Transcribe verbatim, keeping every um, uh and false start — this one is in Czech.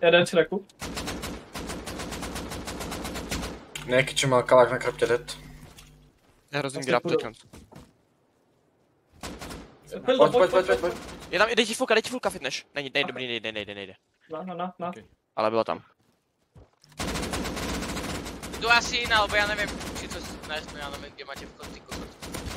Jeden čreku. Nějaký čemal kalák na kraptě dead. Já hrozím grab teďka. Pojď, pojď, pojď, pojď, pojď. Je tam, dej ti fulka, dej ti fulka fitneš. Nejde, nejde, dobrý, nejde, nejde, nejde. Na, na, na, na. Ale bylo tam. Jdu asi jiná, lebo já nevím, či to nesmí, já nevím, kde máte v konci kokot.